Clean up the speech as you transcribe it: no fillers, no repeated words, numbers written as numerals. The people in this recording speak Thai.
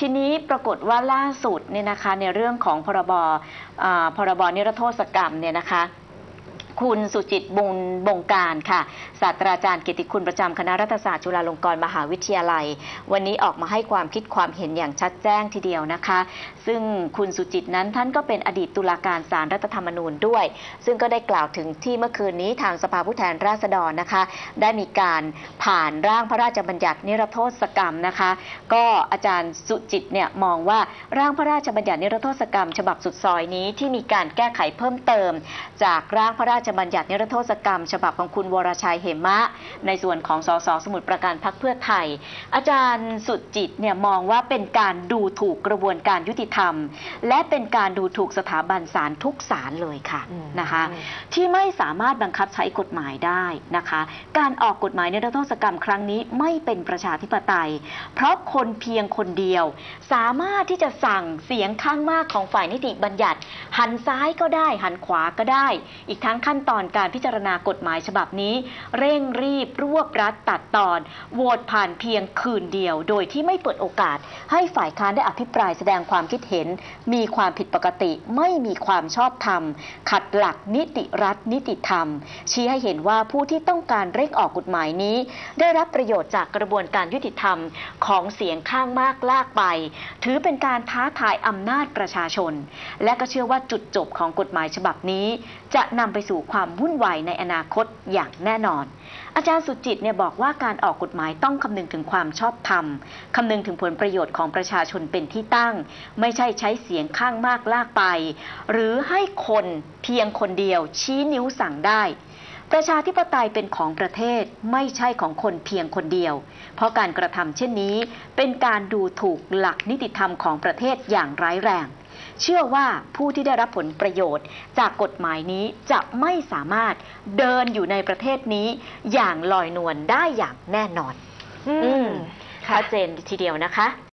ทีนี้ปรากฏว่าล่าสุดเนี่ยนะคะในเรื่องของพรบนิรโทษกรรมเนี่ยนะคะคุณสุจิตบุญบงการค่ะศาสตราจารย์เกียรติคุณประจำคณะรัฐศาสตร์จุฬาลงกรณ์มหาวิทยาลัยวันนี้ออกมาให้ความคิดความเห็นอย่างชัดแจ้งทีเดียวนะคะซึ่งคุณสุจิตนั้นท่านก็เป็นอดีตตุลาการศาลรัฐธรรมนูญด้วยซึ่งก็ได้กล่าวถึงที่เมื่อคืนนี้ทางสภาผู้แทนราษฎรนะคะได้มีการผ่านร่างพระราชบัญญัตินิรโทษกรรมนะคะก็อาจารย์สุจิตเนี่ยมองว่าร่างพระราชบัญญัตินิรโทษกรรมฉบับสุดซอยนี้ที่มีการแก้ไขเพิ่มเติมจากร่างพระราชบัญญัตินิรโทษกรรมฉบับของคุณวรชัยเหมะในส่วนของสสสมุทรปราการพรรคเพื่อไทยอาจารย์สุจิตเนี่ยมองว่าเป็นการดูถูกกระบวนการยุติธรรมและเป็นการดูถูกสถาบันศาลทุกศาลเลยค่ะนะคะที่ไม่สามารถบังคับใช้กฎหมายได้นะคะการออกกฎหมายนิรโทษกรรมครั้งนี้ไม่เป็นประชาธิปไตยเพราะคนเพียงคนเดียวสามารถที่จะสั่งเสียงข้างมากของฝ่ายนิติบัญญัติหันซ้ายก็ได้หันขวาก็ได้อีกทั้งขั้นตอนการพิจารณากฎหมายฉบับนี้เร่งรีบรวบรัดตัดตอนโหวตผ่านเพียงคืนเดียวโดยที่ไม่เปิดโอกาสให้ฝ่ายค้านได้อภิปรายแสดงความคิดเห็นมีความผิดปกติไม่มีความชอบธรรมขัดหลักนิติรัฐนิติธรรมชี้ให้เห็นว่าผู้ที่ต้องการเร่งออกกฎหมายนี้ได้รับประโยชน์จากกระบวนการยุติธรรมของเสียงข้างมากลากไปถือเป็นการท้าทายอำนาจประชาชนและก็เชื่อว่าจุดจบของกฎหมายฉบับนี้จะนำไปสู่ความวุ่นวายในอนาคตอย่างแน่นอนอาจารย์สุจิตเนี่ยบอกว่าการออกกฎหมายต้องคำนึงถึงความชอบธรรมคำนึงถึงผลประโยชน์ของประชาชนเป็นที่ตั้งไม่ใช่ใช้เสียงข้างมากลากไปหรือให้คนเพียงคนเดียวชี้นิ้วสั่งได้ประชาธิปไตยเป็นของประเทศไม่ใช่ของคนเพียงคนเดียวเพราะการกระทำเช่นนี้เป็นการดูถูกหลักนิติธรรมของประเทศอย่างร้ายแรงเชื่อว่าผู้ที่ได้รับผลประโยชน์จากกฎหมายนี้จะไม่สามารถเดินอยู่ในประเทศนี้อย่างลอยนวลได้อย่างแน่นอนชัดเจนทีเดียวนะคะ